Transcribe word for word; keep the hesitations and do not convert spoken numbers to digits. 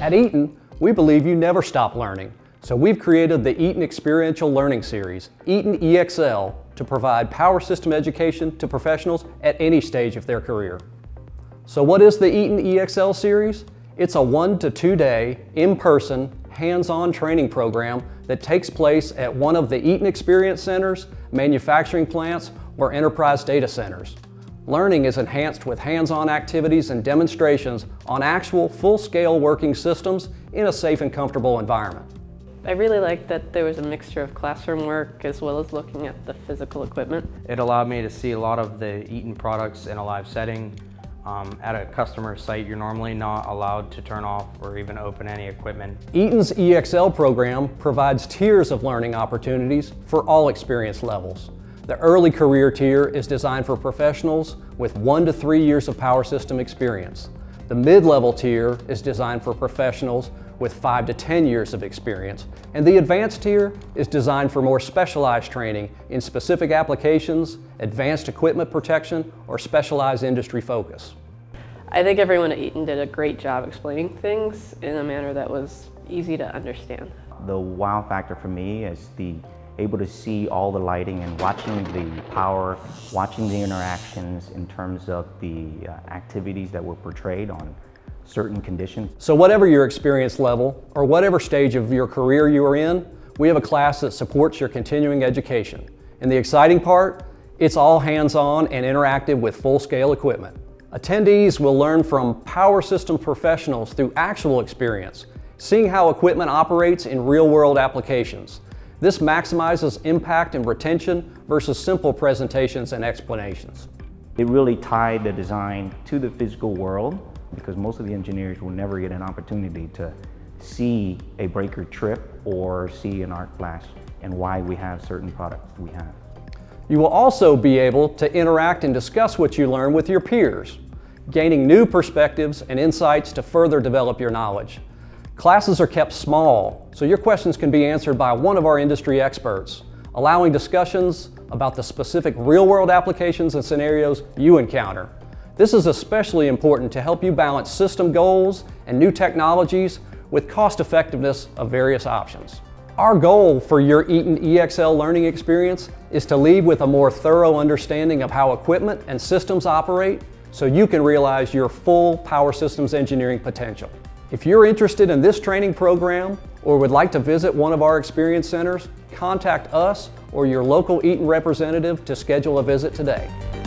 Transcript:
At Eaton, we believe you never stop learning, so we've created the Eaton Experiential Learning Series, Eaton ExL, to provide power system education to professionals at any stage of their career. So what is the Eaton ExL series? It's a one to two day, in-person, hands-on training program that takes place at one of the Eaton Experience Centers, manufacturing plants, or enterprise data centers. Learning is enhanced with hands-on activities and demonstrations on actual full-scale working systems in a safe and comfortable environment. I really liked that there was a mixture of classroom work as well as looking at the physical equipment. It allowed me to see a lot of the Eaton products in a live setting. Um, at a customer site, you're normally not allowed to turn off or even open any equipment. Eaton's ExL program provides tiers of learning opportunities for all experience levels. The early career tier is designed for professionals with one to three years of power system experience. The mid-level tier is designed for professionals with five to ten years of experience, and the advanced tier is designed for more specialized training in specific applications, advanced equipment protection, or specialized industry focus. I think everyone at Eaton did a great job explaining things in a manner that was easy to understand. The wow factor for me is the able to see all the lighting and watching the power, watching the interactions in terms of the uh, activities that were portrayed on certain conditions. So whatever your experience level or whatever stage of your career you are in, we have a class that supports your continuing education. And the exciting part, it's all hands-on and interactive with full-scale equipment. Attendees will learn from power system professionals through actual experience, seeing how equipment operates in real-world applications. This maximizes impact and retention versus simple presentations and explanations. It really tied the design to the physical world, because most of the engineers will never get an opportunity to see a breaker trip or see an arc flash and why we have certain products we have. You will also be able to interact and discuss what you learn with your peers, gaining new perspectives and insights to further develop your knowledge. Classes are kept small, so your questions can be answered by one of our industry experts, allowing discussions about the specific real-world applications and scenarios you encounter. This is especially important to help you balance system goals and new technologies with cost effectiveness of various options. Our goal for your Eaton ExL learning experience is to leave with a more thorough understanding of how equipment and systems operate so you can realize your full power systems engineering potential. If you're interested in this training program or would like to visit one of our experience centers, contact us or your local Eaton representative to schedule a visit today.